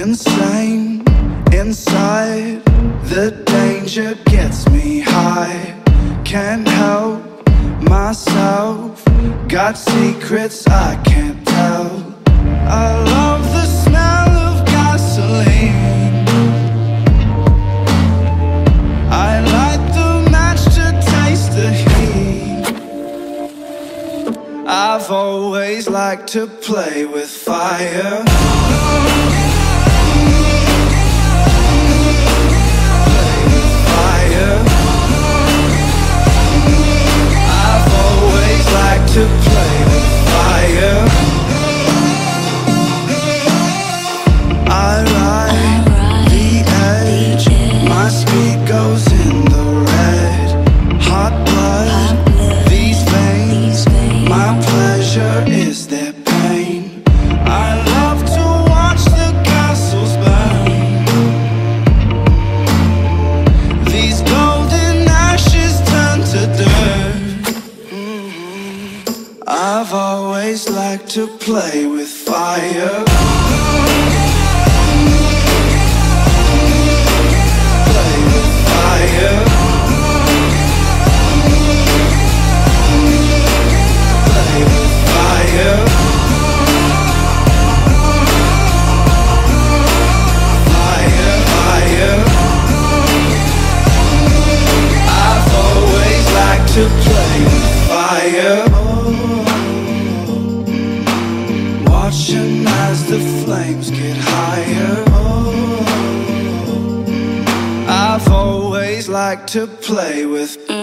insane inside. The danger gets me high. Can't help myself. Got secrets I can't tell. I love the smell of gasoline. I light the match to taste the heat. I've always liked to play with fire. To play with fire. I ride the edge. My speed goes in the red. Hot blood, these veins. My pleasure is their pain. I love to watch the castles burn. These golden ashes turn to dirt. I've always liked to play with fire. Play with fire. Play with fire. Fire, fire. I've always liked to play with fire. Watching as the flames get higher. I've always liked to play with